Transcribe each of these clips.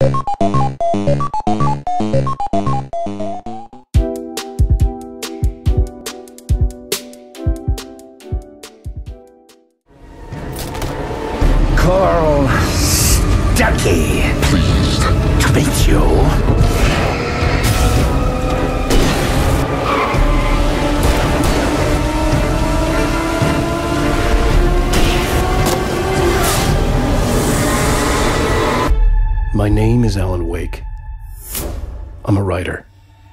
Carl Stuckey. Pleased to meet you. My name is Alan Wake. I'm a writer.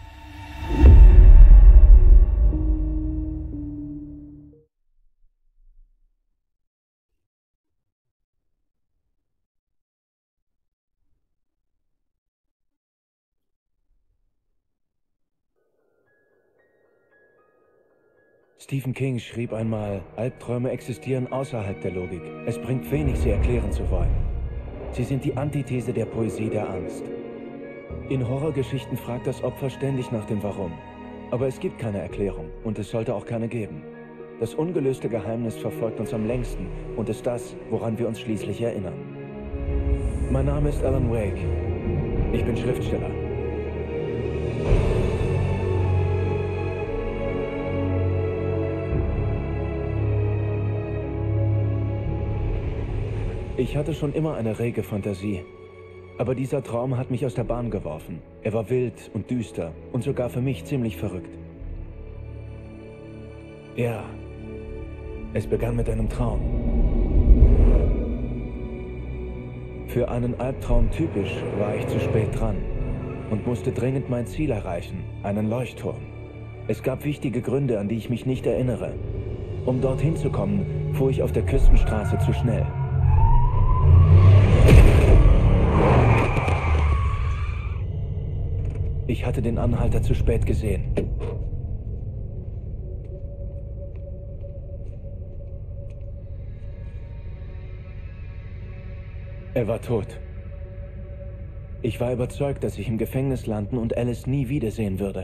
Stephen King schrieb einmal, Albträume existieren außerhalb der Logik. Es bringt wenig, sie erklären zu wollen. Sie sind die Antithese der Poesie der Angst. In Horrorgeschichten fragt das Opfer ständig nach dem Warum. Aber es gibt keine Erklärung und es sollte auch keine geben. Das ungelöste Geheimnis verfolgt uns am längsten und ist das, woran wir uns schließlich erinnern. Mein Name ist Alan Wake. Ich bin Schriftsteller. Ich hatte schon immer eine rege Fantasie. Aber dieser Traum hat mich aus der Bahn geworfen. Er war wild und düster und sogar für mich ziemlich verrückt. Ja, es begann mit einem Traum. Für einen Albtraum typisch war ich zu spät dran und musste dringend mein Ziel erreichen, einen Leuchtturm. Es gab wichtige Gründe, an die ich mich nicht erinnere. Um dorthin zu kommen, fuhr ich auf der Küstenstraße zu schnell. Ich hatte den Anhalter zu spät gesehen. Er war tot. Ich war überzeugt, dass ich im Gefängnis landen und Alice nie wiedersehen würde.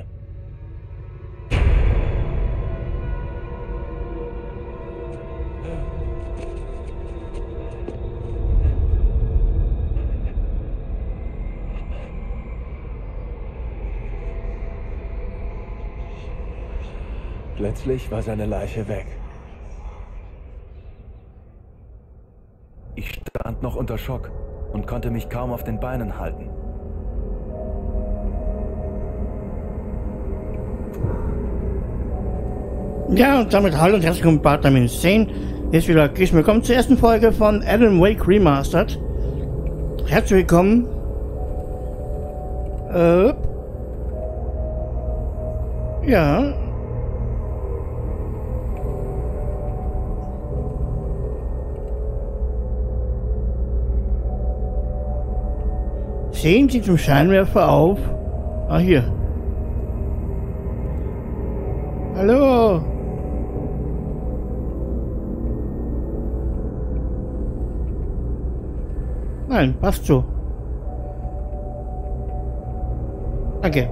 Plötzlich war seine Leiche weg. Ich stand noch unter Schock und konnte mich kaum auf den Beinen halten. Ja, und damit hallo und herzlich willkommen bei Bartlein 10. Hier ist wieder Chris. Willkommen zur ersten Folge von Alan Wake Remastered. Herzlich willkommen. Ja. Sehen Sie zum Scheinwerfer auf. Ah, hier. Hallo. Nein, passt so. Danke.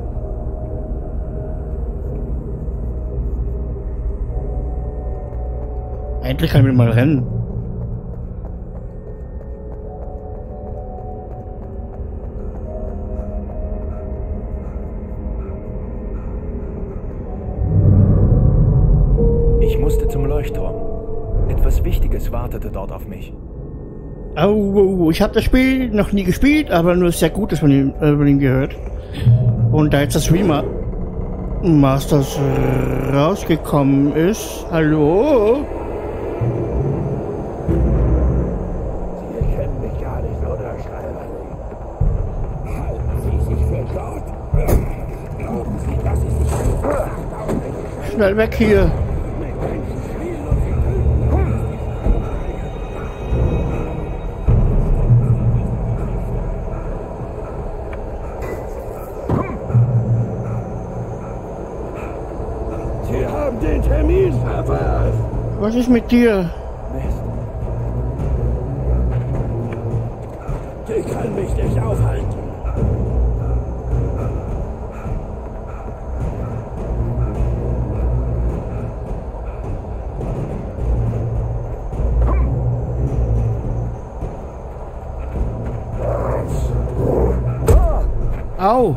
Endlich kann ich mal rennen. Ich musste zum Leuchtturm. Etwas Wichtiges wartete dort auf mich. Oh, ich habe das Spiel noch nie gespielt, aber nur sehr Gutes von ihm gehört. Und da jetzt das Remasters rausgekommen ist, hallo? Sie kennen mich gar nicht, oder Schreiberling? Halten Sie sich für Gott. Glauben Sie, dass Sie sich Schnell weg hier. den Termin verpasst. Was ist mit dir? Mist. Ich kann mich nicht aufhalten. Au!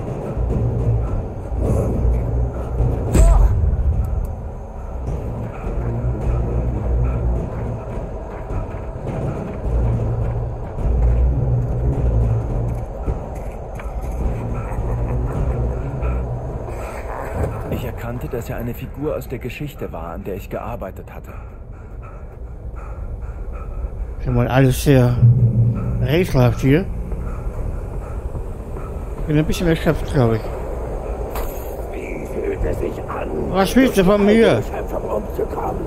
Ich erkannte, dass er eine Figur aus der Geschichte war, an der ich gearbeitet hatte. Schon mal alles sehr rätselhaft hier. Bin ein bisschen erschöpft, glaube ich. Wie fühlt es sich an? Was willst du von mir? Schöpfung umzukommen?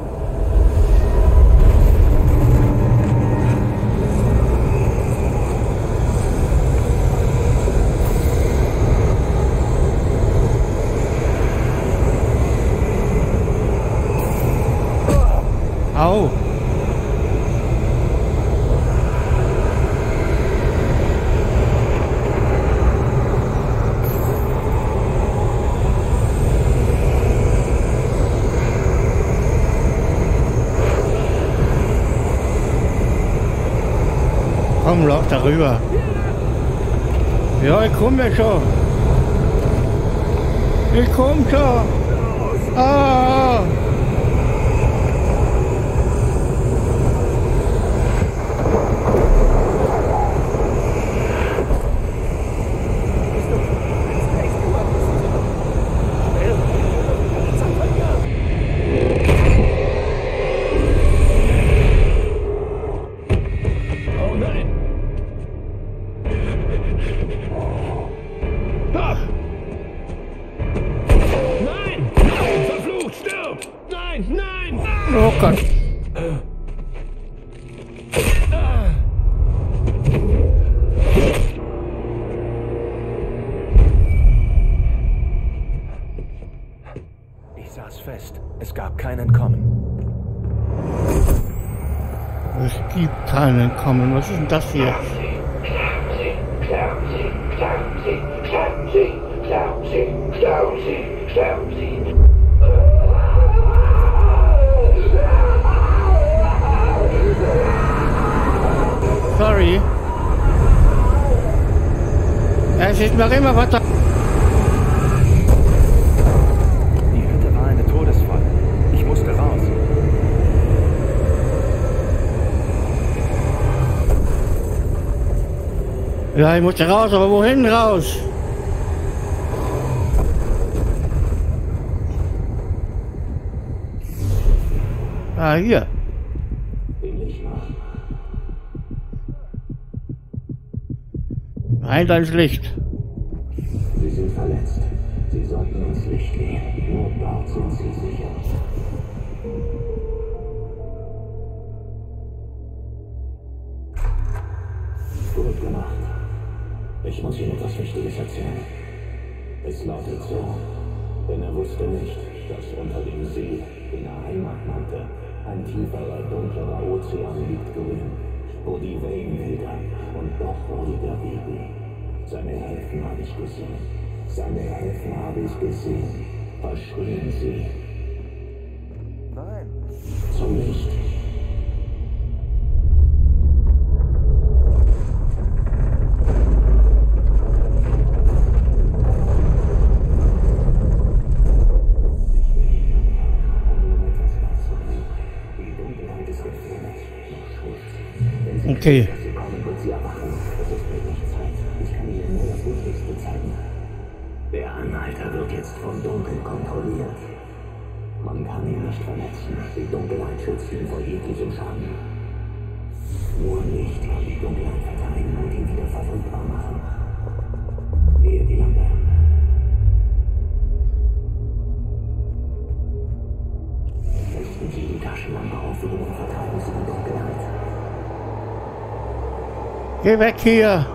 Au! Komm, lauf darüber. Ja, ich komme ja schon. Ich komme schon. Ah! Oh nein! Ah! Nein! Nein! Verflucht! Stirb! Nein! Nein! Oh Gott. Ich saß fest. Es gab kein Entkommen. Es gibt kein Entkommen. Was ist denn das hier? Sterben Sie! Sterben Sie! Sterben Sie! Sterben Sie! Sterben Sie! Sterben Sie! Sorry. Es ist noch immer weiter. Die Hütte war eine Todesfalle. Ich musste raus. Ja, ich musste raus, aber wohin raus? Ah, hier. Rein ins Licht. Sie sind verletzt. Sie sollten ins Licht gehen. Nur dort sind Sie sicher. Gut gemacht. Ich muss Ihnen etwas Wichtiges erzählen. Es lautet so, denn er wusste nicht, dass unter dem See, den er Heimat nannte, ein tieferer, dunklerer Ozean liegt grün, wo die Wellen wildern und doch ruhiger wiegen. Seine Häfen habe ich gesehen. Seine Häfen habe ich gesehen. Verstehen Sie? Nein. Zum Licht. Okay. Sie kommen und Sie erwachen. Es ist mir nicht Zeit. Ich kann Ihnen nur das Wichtigste zeigen. Der Anhalter wird jetzt vom Dunkel kontrolliert. Man kann ihn nicht verletzen. Die Dunkelheit schützt ihn vor jeglichem Schaden. Nur Licht kann die Dunkelheit vertreiben und ihn wieder verwundbar machen. Hier die Lampe. Richten Sie die Taschenlampe auf ihn und vertreiben Sie die Dunkelheit. Geh weg hier.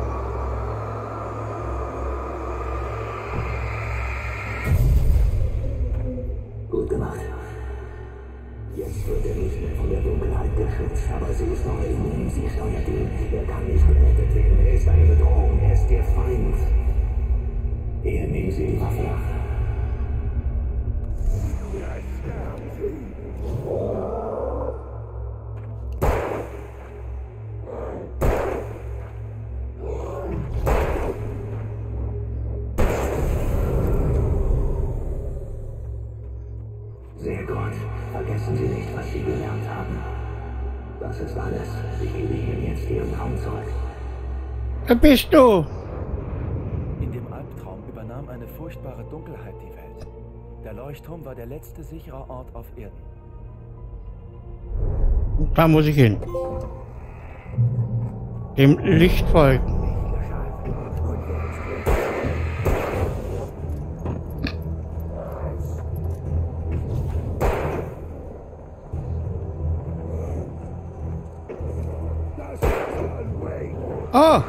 Gut gemacht. Jetzt wird er nicht mehr von der Dunkelheit geschützt, aber sie ist noch in ihm. Sie steuert ihn. Er kann nicht gerettet werden. Er ist eine Bedrohung. Er ist Ihr Feind. Hier nehmen Sie die Waffe ab. Das ist alles. Ich gebe Ihnen jetzt Ihren Traum zurück. Wer bist du? In dem Albtraum übernahm eine furchtbare Dunkelheit die Welt. Der Leuchtturm war der letzte sichere Ort auf Erden. Da muss ich hin. Dem Licht folgen. Oh!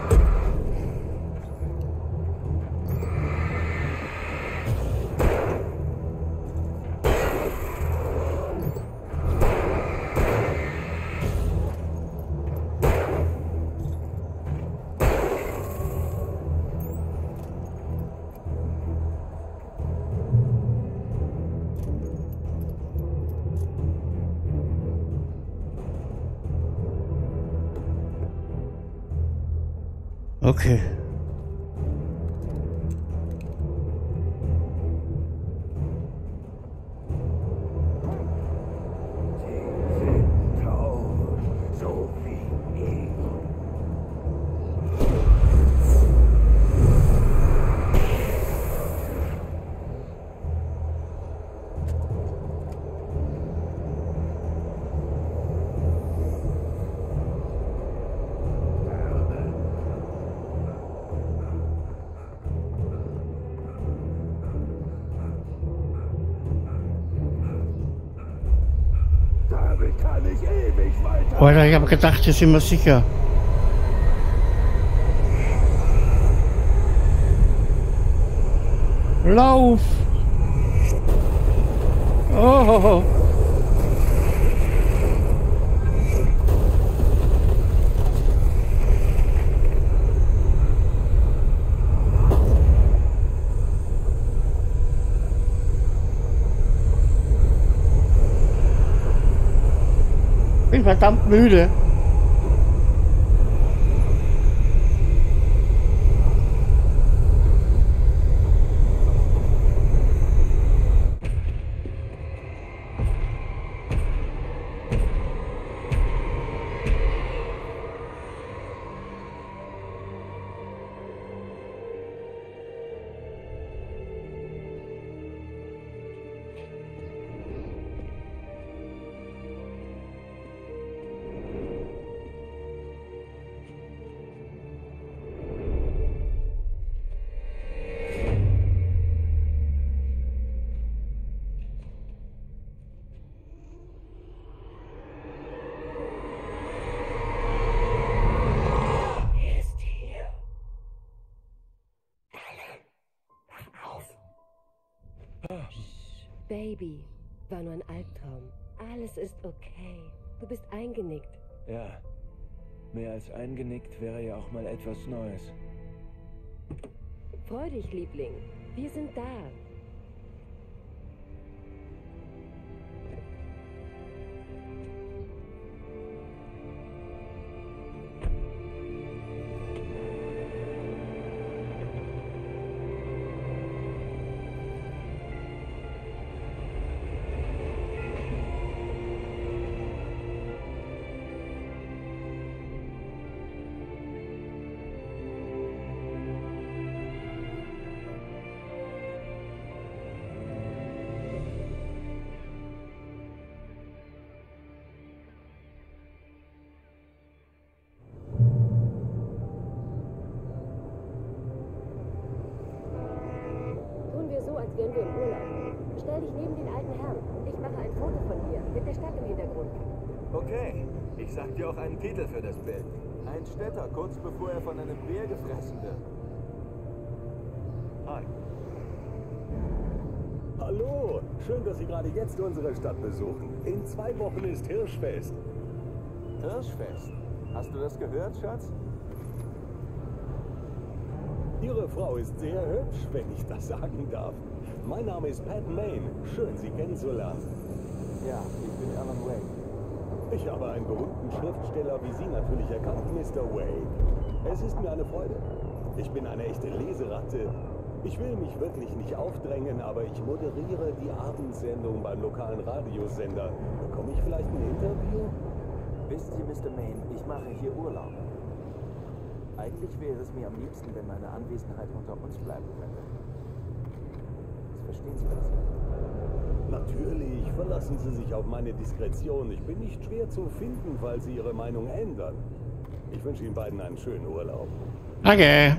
Okay. So wie ich. Damit kann ich ewig weiter. Oder ich habe gedacht, hier sind wir sicher. Lauf! Oh! Bin verdammt müde. Baby, war nur ein Albtraum. Alles ist okay. Du bist eingenickt. Ja, mehr als eingenickt wäre ja auch mal etwas Neues. Freu dich, Liebling. Wir sind da. Als wären wir im Urlaub. Stell dich neben den alten Herrn. Ich mache ein Foto von dir, mit der Stadt im Hintergrund. Okay, ich sag dir auch einen Titel für das Bild. Ein Städter, kurz bevor er von einem Bär gefressen wird. Hi. Hallo, schön, dass Sie gerade jetzt unsere Stadt besuchen. In 2 Wochen ist Hirschfest. Hirschfest? Hast du das gehört, Schatz? Ihre Frau ist sehr hübsch, wenn ich das sagen darf. Mein Name ist Pat Maine. Schön, Sie kennenzulernen. Ja, ich bin Alan Wake. Ich habe einen berühmten Schriftsteller wie Sie natürlich erkannt, Mr. Wake. Es ist mir eine Freude. Ich bin eine echte Leseratte. Ich will mich wirklich nicht aufdrängen, aber ich moderiere die Abendsendung beim lokalen Radiosender. Bekomme ich vielleicht ein Interview? Wissen Sie, Mr. Maine, ich mache hier Urlaub. Eigentlich wäre es mir am liebsten, wenn meine Anwesenheit unter uns bleiben könnte. Verstehen Sie das? Natürlich, verlassen Sie sich auf meine Diskretion. Ich bin nicht schwer zu finden, falls Sie Ihre Meinung ändern. Ich wünsche Ihnen beiden einen schönen Urlaub. Danke.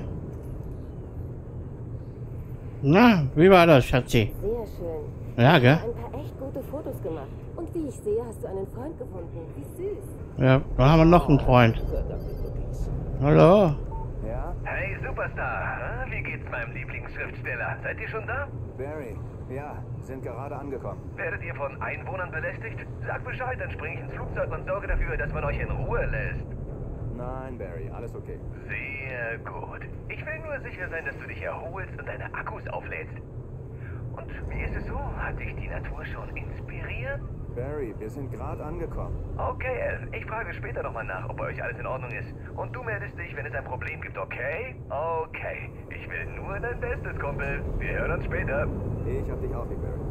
Na, wie war das, Schatzi? Sehr schön. Ja, gell? Ein paar echt gute Fotos gemacht. Und wie ich sehe, hast du einen Freund gefunden. Wie süß. Ja, da haben wir noch einen Freund. Hallo? Ja? Hey Superstar, wie geht's meinem Lieblingsschriftsteller? Seid ihr schon da? Barry, ja, sind gerade angekommen. Werdet ihr von Einwohnern belästigt? Sag Bescheid, dann springe ich ins Flugzeug und sorge dafür, dass man euch in Ruhe lässt. Nein, Barry, alles okay. Sehr gut. Ich will nur sicher sein, dass du dich erholst und deine Akkus auflädst. Und wie ist es so? Hat dich die Natur schon inspiriert? Barry, wir sind gerade angekommen. Okay, Al, ich frage später nochmal nach, ob bei euch alles in Ordnung ist. Und du meldest dich, wenn es ein Problem gibt, okay? Okay. Ich will nur dein Bestes, Kumpel. Wir hören uns später. Ich hab dich auch lieb, Barry.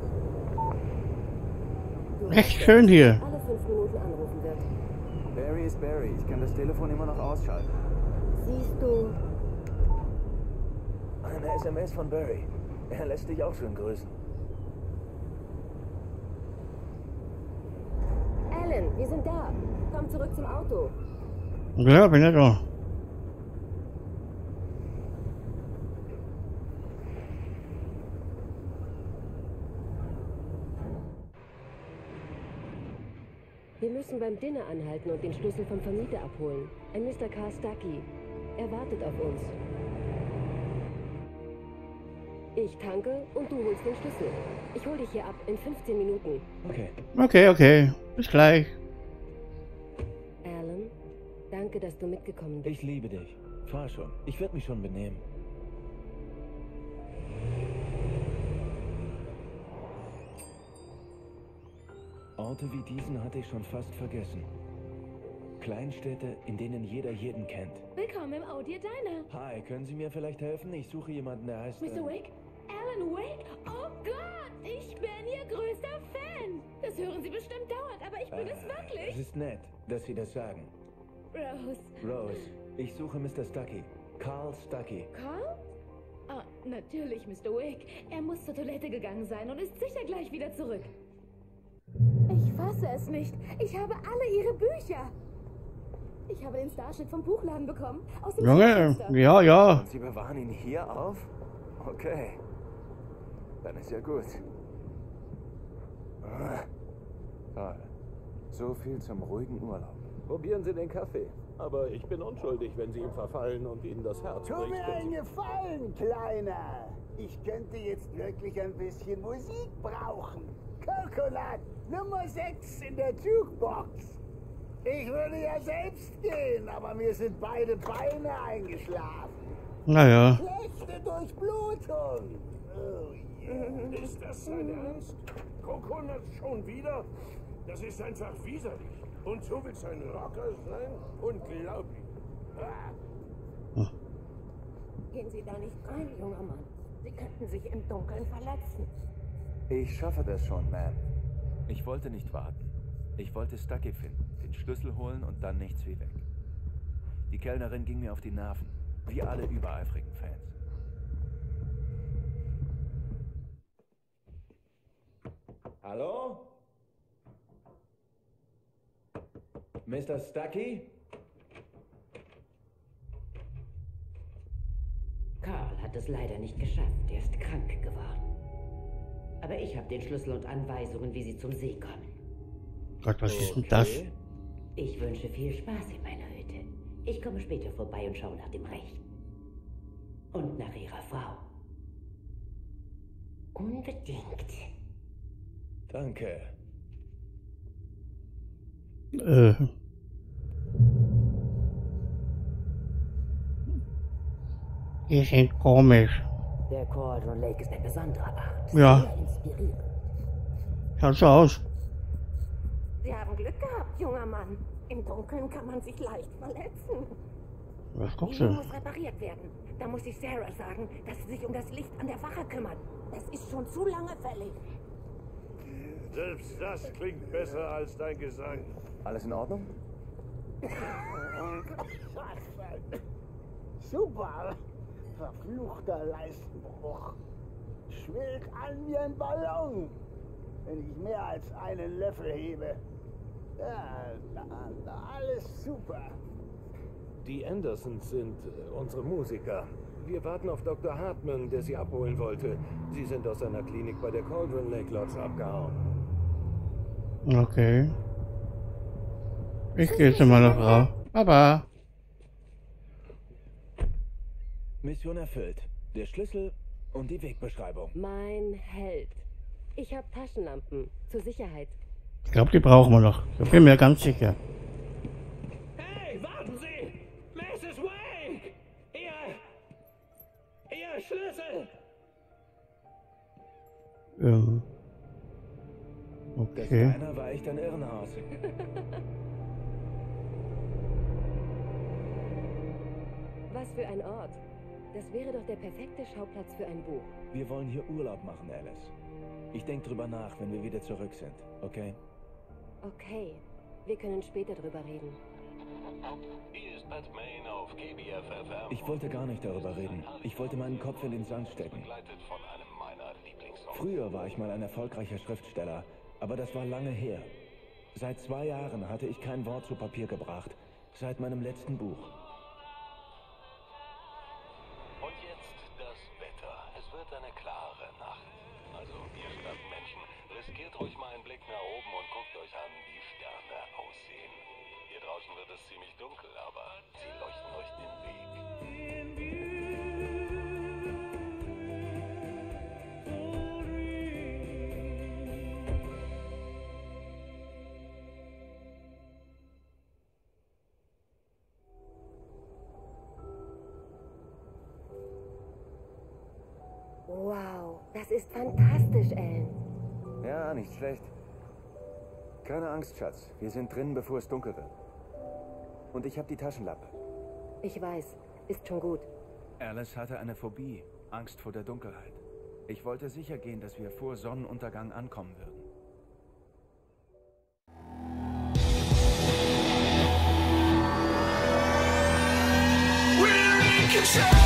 Echt schön hier. Alle 5 Minuten anrufen wird. Barry ist Barry. Ich kann das Telefon immer noch ausschalten. Siehst du? Eine SMS von Barry. Er lässt dich auch schön grüßen. Alan, wir sind da. Komm zurück zum Auto. Ja, bin ja da. Wir müssen beim Dinner anhalten und den Schlüssel vom Vermieter abholen. Ein Mr. Carl Stuckey. Er wartet auf uns. Ich tanke und du holst den Schlüssel. Ich hol dich hier ab in 15 Minuten. Okay. Okay, okay. Bis gleich. Alan, danke, dass du mitgekommen bist. Ich liebe dich. Fahr schon. Ich werde mich schon benehmen. Orte wie diesen hatte ich schon fast vergessen. Kleinstädte, in denen jeder jeden kennt. Willkommen im Audio Diner. Hi, können Sie mir vielleicht helfen? Ich suche jemanden, der heißt... Mr. Wake? Alan Wake? Oh Gott, ich bin Ihr größter Fan. Das hören Sie bestimmt dauernd, aber ich bin es Es wirklich. ist nett, dass Sie das sagen. Rose. Rose, ich suche Mr. Stuckey. Carl Stuckey. Carl? Ah, natürlich, Mr. Wake. Er muss zur Toilette gegangen sein und ist sicher gleich wieder zurück. Ich fasse es nicht. Ich habe alle Ihre Bücher. Ich habe den Starship vom Buchladen bekommen. Aus dem Junge, Fenster. ja, ja. Und Sie bewahren ihn hier auf? Okay. Dann ist ja gut. Toll. So viel zum ruhigen Urlaub. Probieren Sie den Kaffee. Aber ich bin unschuldig, wenn Sie ihm verfallen und Ihnen das Herz Tu bricht. mir einen Gefallen, Kleiner. Ich könnte jetzt wirklich ein bisschen Musik brauchen. Coconut, Nummer 6 in der Jukebox. Ich würde ja selbst gehen, aber mir sind beide Beine eingeschlafen. Naja. Schlechte Durchblutung. Oh yeah. Ist das sein Ernst? Coconut schon wieder? Das ist einfach widerlich. Und so willst du ein Rocker sein? Unglaublich. Ah. Gehen Sie da nicht rein, junger Mann. Sie könnten sich im Dunkeln verletzen. Ich schaffe das schon, Ma'am. Ich wollte nicht warten. Ich wollte Stuckey finden, den Schlüssel holen und dann nichts wie weg. Die Kellnerin ging mir auf die Nerven, wie alle übereifrigen Fans. Hallo? Mr. Stuckey? Carl hat es leider nicht geschafft. Er ist krank geworden. Aber ich habe den Schlüssel und Anweisungen, wie Sie zum See kommen. Gott, was ist denn das? Ich wünsche viel Spaß in meiner Hütte. Ich komme später vorbei und schaue nach dem Rechten. Und nach Ihrer Frau. Unbedingt. Danke. Die sind komisch. Der Cauldron Lake ist ein besonderer Ort. Ja. Sehr inspirierend. Schaut so aus. Sie haben Glück gehabt, junger Mann. Im Dunkeln kann man sich leicht verletzen. Was guckst Die du? muss repariert werden. Da muss ich Sarah sagen, dass sie sich um das Licht an der Wache kümmert. Es ist schon zu lange fällig. Selbst das klingt besser als dein Gesang. Alles in Ordnung? Super! Verfluchter Leistenbruch. Schwillt an wie ein Ballon, wenn ich mehr als einen Löffel hebe. Ja, alles super. Die Andersons sind unsere Musiker. Wir warten auf Dr. Hartman, der sie abholen wollte. Sie sind aus seiner Klinik bei der Cauldron Lake Lodge abgehauen. Okay. Ich gehe zu meiner Frau. Baba. Mission erfüllt. Der Schlüssel und die Wegbeschreibung. Mein Held. Ich habe Taschenlampen. Zur Sicherheit. Ich glaube, die brauchen wir noch. Ich bin mir ganz sicher. Hey, warten Sie! Mrs. Wake! Ihr Schlüssel! Der Okay. Steiner war echt ein Irrenhaus. Was für ein Ort. Das wäre doch der perfekte Schauplatz für ein Buch. Wir wollen hier Urlaub machen, Alice. Ich denke drüber nach, wenn wir wieder zurück sind, okay? Okay. Wir können später drüber reden. Hier ist Pat Main auf KBFFM. Ich wollte gar nicht darüber reden. Ich wollte meinen Kopf in den Sand stecken. Begleitet von einem meiner Lieblingssongs. Früher war ich mal ein erfolgreicher Schriftsteller, aber das war lange her. Seit 2 Jahren hatte ich kein Wort zu Papier gebracht. Seit meinem letzten Buch. Und jetzt das Wetter. Es wird eine klare Nacht. Also, ihr Stadtmenschen, riskiert ruhig mal einen Blick nach oben und guckt euch an, wie Sterne aussehen. Hier draußen wird es ziemlich dunkel, aber sie leuchten euch den Weg. Wow, das ist fantastisch, Ellen. Ja, nicht schlecht. Keine Angst, Schatz. Wir sind drin, bevor es dunkel wird. Und ich habe die Taschenlampe. Ich weiß, ist schon gut. Alice hatte eine Phobie, Angst vor der Dunkelheit. Ich wollte sicher gehen, dass wir vor Sonnenuntergang ankommen würden. We're in control.